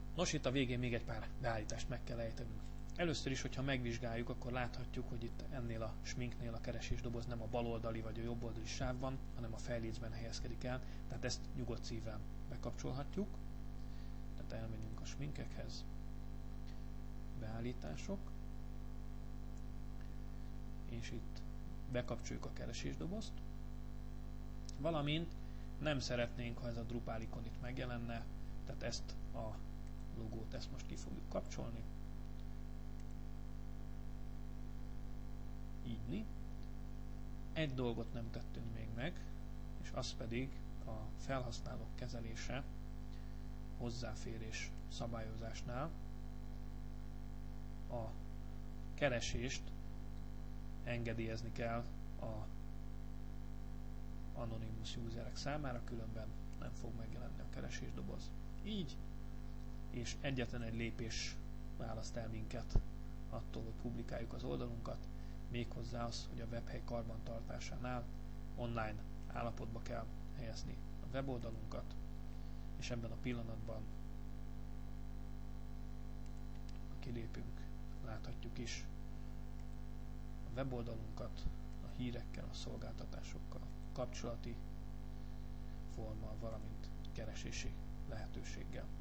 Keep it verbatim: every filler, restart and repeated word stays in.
Nos, itt a végén még egy pár beállítást meg kell ejtenünk. Először is, hogyha megvizsgáljuk, akkor láthatjuk, hogy itt ennél a sminknél a keresésdoboz nem a baloldali vagy a jobboldali sávban, hanem a fejlécben helyezkedik el, tehát ezt nyugodt szívvel bekapcsolhatjuk. Tehát elmegyünk a sminkekhez, beállítások, és itt bekapcsoljuk a keresésdobozt, valamint nem szeretnénk, ha ez a Drupal ikon itt megjelenne, tehát ezt a logót, ezt most ki fogjuk kapcsolni. Így. Egy dolgot nem tettünk még meg, és az pedig a felhasználók kezelése hozzáférés szabályozásnál a keresést engedélyezni kell a anonymous userek számára, különben nem fog megjelenni a keresésdoboz. Így, és egyetlen egy lépés választ el minket attól, hogy publikáljuk az oldalunkat, méghozzá az, hogy a webhely karbantartásánál online állapotba kell helyezni a weboldalunkat, és ebben a pillanatban, ha kilépünk, láthatjuk is a weboldalunkat a hírekkel, a szolgáltatásokkal, kapcsolati forma, valamint keresési lehetőséggel.